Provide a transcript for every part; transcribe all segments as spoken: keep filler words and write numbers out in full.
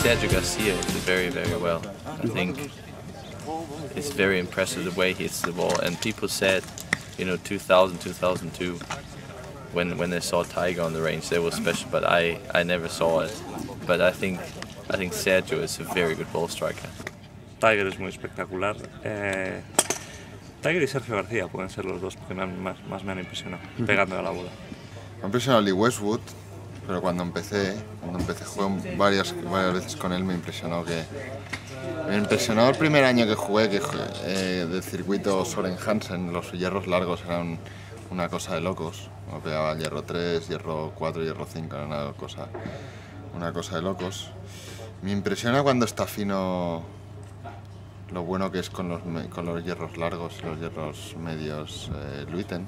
Sergio Garcia very, very well. I think it's very impressive the way he hits the ball. And people said, you know, two thousand, two thousand two, when when they saw Tiger on the range, they were special. But I, I never saw it. But I think I think Sergio is a very good ball striker. Tiger es muy espectacular. Eh, Tiger y Sergio García pueden ser los dos que me han, más, más me han impresionado, pegando a la bola. Me ha impresionado Lee Westwood, pero cuando empecé, cuando empecé jugué varias, varias veces con él, me impresionó que... Me impresionó el primer año que jugué, que eh, del circuito Soren Hansen, los hierros largos eran una cosa de locos. Me pegaba el hierro tres, hierro cuatro, hierro cinco, era una cosa, una cosa de locos. Me impresiona cuando está fino lo bueno que es con los, con los hierros largos y los hierros medios eh, Luiten.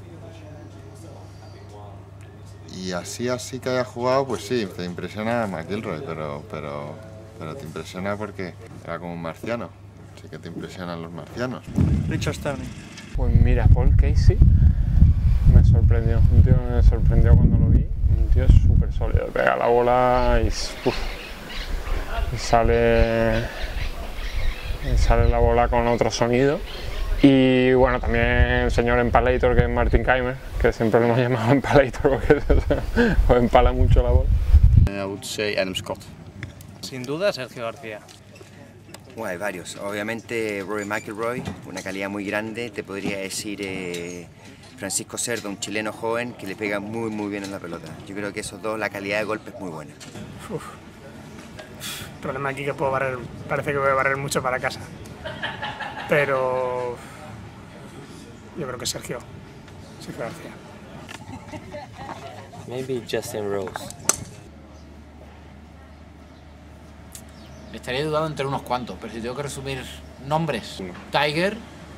Y así, así que haya jugado, pues sí, te impresiona McIlroy, pero, pero, pero te impresiona porque era como un marciano. Sí que te impresionan los marcianos. Richard Stanley. Pues mira, Paul Casey me sorprendió, un tío me sorprendió cuando lo vi. Un tío súper sólido, pega la bola y, uf, y sale, y sale la bola con otro sonido. Y bueno, también el señor Empalator, que es Martin Kaymer, que siempre lo hemos llamado Empalator porque os empala mucho la bola. I would say Adam Scott. Sin duda Sergio García. Bueno, hay varios. Obviamente Rory McIlroy, una calidad muy grande. Te podría decir eh, Francisco Cerda, un chileno joven que le pega muy muy bien en la pelota. Yo creo que esos dos, la calidad de golpe es muy buena. Uf. El problema aquí que puedo barrer, parece que voy a barrer mucho para casa. Pero yo creo que Sergio, Sergio García. Maybe Justin Rose. Estaría dudando entre unos cuantos, pero si tengo que resumir nombres, Tiger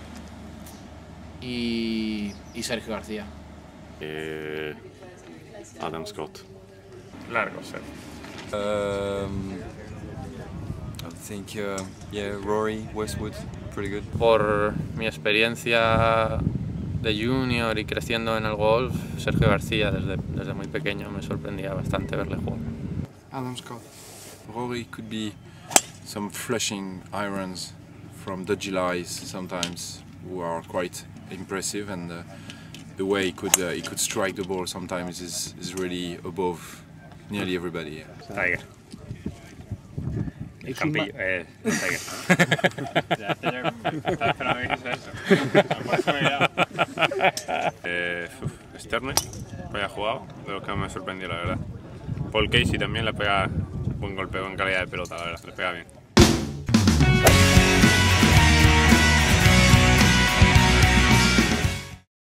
y, y Sergio García. Eh, Adam Scott. Largo, Sergio. Um, I think, uh, yeah, Rory, Westwood, pretty good. Por mi experiencia de junior y creciendo en el golf, Sergio García desde, desde muy pequeño me sorprendía bastante verle jugar. Adam Scott. Rory could be some flushing irons from dodgy lies sometimes, who are quite impressive, and uh, the way he could uh, he could strike the ball sometimes is is really above nearly everybody. Tiger. El Campillo, eh, Tiger. Estaba esperando que dijese eso. eh, Sterne, había jugado, de los que me sorprendió la verdad. Paul Casey también le pega buen golpe, buena calidad de pelota, la verdad, le pega bien.